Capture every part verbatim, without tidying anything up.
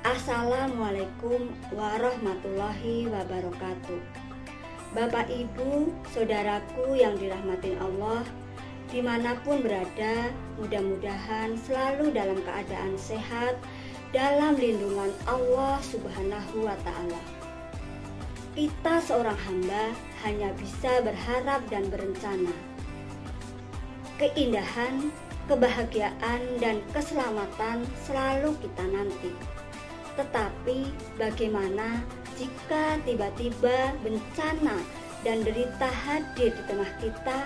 Assalamualaikum warahmatullahi wabarakatuh. Bapak, Ibu, saudaraku yang dirahmati Allah, dimanapun berada, mudah-mudahan selalu dalam keadaan sehat, dalam lindungan Allah Subhanahu wa Ta'ala. Kita seorang hamba hanya bisa berharap dan berencana. Keindahan, kebahagiaan, dan keselamatan selalu kita nanti. Tetapi bagaimana jika tiba-tiba bencana dan derita hadir di tengah kita?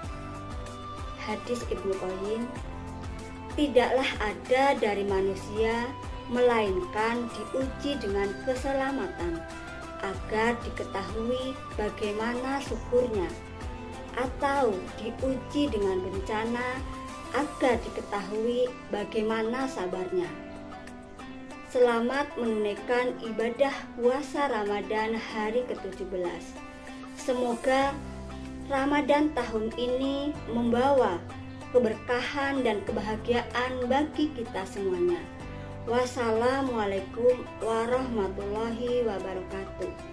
Hadis Ibnu Qayyim, tidaklah ada dari manusia melainkan diuji dengan keselamatan agar diketahui bagaimana syukurnya, atau diuji dengan bencana agar diketahui bagaimana sabarnya. Selamat menunaikan ibadah puasa Ramadan hari ke tujuh belas. Semoga Ramadan tahun ini membawa keberkahan dan kebahagiaan bagi kita semuanya. Wassalamualaikum warahmatullahi wabarakatuh.